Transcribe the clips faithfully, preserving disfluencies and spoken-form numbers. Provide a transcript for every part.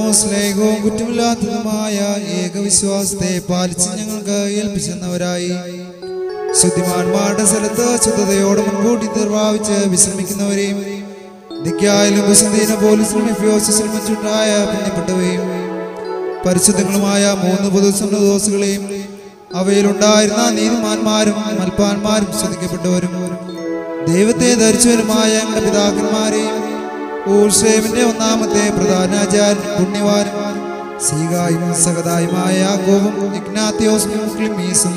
സ്നേഹവും കുറ്റമില്ലാത്തതുമായ ഏകവിശ്വാസത്തെ പാലിച്ച് ഞങ്ങൾക്ക് ഏൽപ്പിച്ചെന്നവരായി ശുദ്ധിമാന്മാരുടെ സ്ഥലത്ത് ശുദ്ധതയോടെ മുൻകൂട്ടി നിർവാഹിച്ച് വിശ്രമിക്കുന്നവരെയും നിക്കായാലും കുസന്തീന പോലീസിലും എഫ്യോസിലും മറ്റുണ്ടായ പുണ്യപ്പെട്ടവയും പരിശുദ്ധങ്ങളുമായ മൂന്ന് പൊതുസന്നദോസുകളെയും അവയിലുണ്ടായിരുന്ന നീതിമാന്മാരും മൽപ്പാന്മാരും ശ്രദ്ധിക്കപ്പെട്ടവരും ദൈവത്തെ ധരിച്ചവരുമായ ഞങ്ങളുടെ പിതാക്കന്മാരെയും ഊർഷേമിന്റെ ഒന്നാമത്തെ പ്രധാനാചാര്യൻ പുണ്യവാനും സീഗായും സഹതായുമായ യാക്കോബും ഇഗ്നാത്തിയോസും ക്ലിമീസും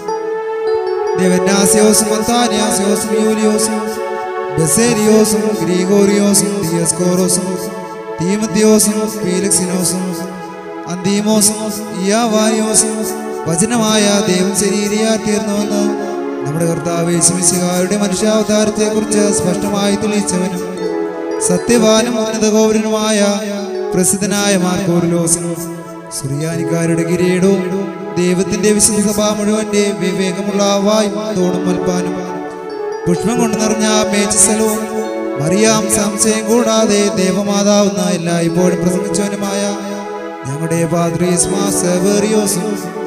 ദേവന്യാസ്യോസും അന്താന്യാസ്യോസും യൂലിയോസും ബസേരിയോസും ഗ്രീഗോറിയോസും ദിയസ്കോറോസും തീമത്തിയോസും ഫീലിക്സിനോസും അന്തീമോസും ഇയാവാരിയോസും വചനമായ ദൈവം ശരീരയാ തീർന്നുവെന്ന് നമ്മുടെ കർത്താവ് യേശുമിശിഹായുടെ മനുഷ്യാവതാരത്തെ കുറിച്ച് സ്പഷ്ടമായി തെളിയിച്ചവനും സത്യവാനും ഉന്നതഗൗരനുമായ പ്രസിദ്ധനായ മാർക്കോറിലോസും സുറിയാനിക്കാരുടെ കിരീടവും ദൈവത്തിന്റെ വിശുദ്ധ സഭ മുഴുവന്റെ വിവേകമുള്ള വായും തോടും മൽപ്പാനും പുഷ്പം കൊണ്ട് നിറഞ്ഞ മേച്ചിസ്ഥലവും മറിയാം സംശയം കൂടാതെ ദേവമാതാവുന്ന എല്ലാ ഇപ്പോഴും പ്രസംഗിച്ചവനുമായ ഞങ്ങളുടെ പാദ്രീസ്മാസേറിയോസും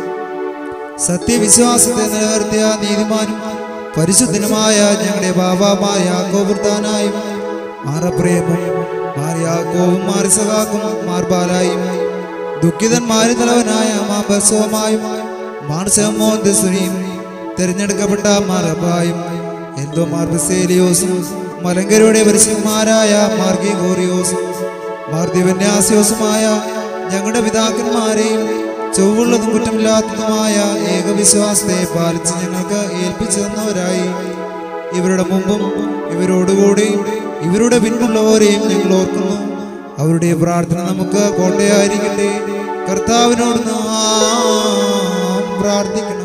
സത്യവിശ്വാസത്തെ നിലനിർത്തിയ നീതിമാനും പരിശുദ്ധനുമായ ഞങ്ങളുടെ ബാബാമായ യാക്കോബുർത്താനായും മാറപ്രേമും മാറിയാക്കോവും മാറിസഹാക്കും മാർബാലായും ദുഃഖിതന്മാരി തലവനായ മാബസവുമായും മാർസമോന്തസുരിയും തിരഞ്ഞെടുക്കപ്പെട്ട മാറബായും എന്തോ മാർബസേലിയോസും മലങ്കരുടെ പരിശുദ്ധന്മാരായ മാർഗിഗോറിയോസും മാർദിവന്യാസ്യോസുമായ ഞങ്ങളുടെ പിതാക്കന്മാരെയും ചൊവ്വുള്ളതും കുറ്റമില്ലാത്തതുമായ ഏകവിശ്വാസത്തെ പാലിച്ച് ഞങ്ങൾക്ക് ഏൽപ്പിച്ചു തന്നവരായി ഇവരുടെ മുമ്പും ഇവരോടുകൂടിയും ഇവരുടെ പിൻപുള്ളവരെയും ഞങ്ങൾ ഓർക്കുന്നു. അവരുടെ പ്രാർത്ഥന നമുക്ക് കോട്ടയായിരിക്കട്ടെ. കർത്താവിനോട് നാം പ്രാർത്ഥിക്കണം.